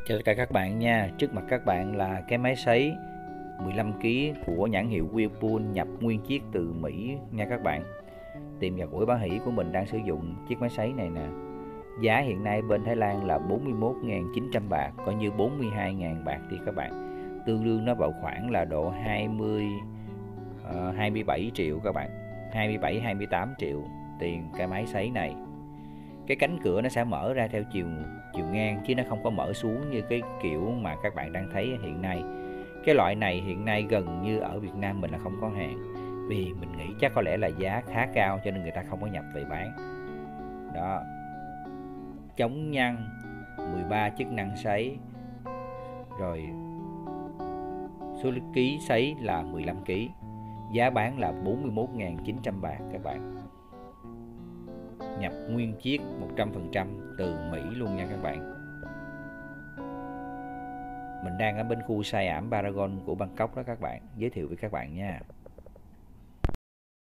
Chào tất cả các bạn nha. Trước mặt các bạn là cái máy sấy 15 kg của nhãn hiệu Whirlpool nhập nguyên chiếc từ Mỹ nha các bạn. Tiệm Nhà Củi Bá Hỷ của mình đang sử dụng chiếc máy sấy này nè. Giá hiện nay bên Thái Lan là 41.900 bạc, coi như 42.000 bạc đi các bạn. Tương đương nó vào khoảng là độ 27 triệu các bạn. 27-28 triệu tiền cái máy sấy này. Cái cánh cửa nó sẽ mở ra theo chiều ngang chứ nó không có mở xuống như cái kiểu mà các bạn đang thấy hiện nay. Cái loại này hiện nay gần như ở Việt Nam mình là không có hàng, vì mình nghĩ chắc có lẽ là giá khá cao cho nên người ta không có nhập về bán. Đó, chống nhăn, 13 chức năng sấy, rồi số ký sấy là 15 kg, giá bán là 41.900 bạc các bạn. Nhập nguyên chiếc 100% từ Mỹ luôn nha các bạn. Mình đang ở bên khu Siam Paragon của Bangkok đó các bạn, giới thiệu với các bạn nha.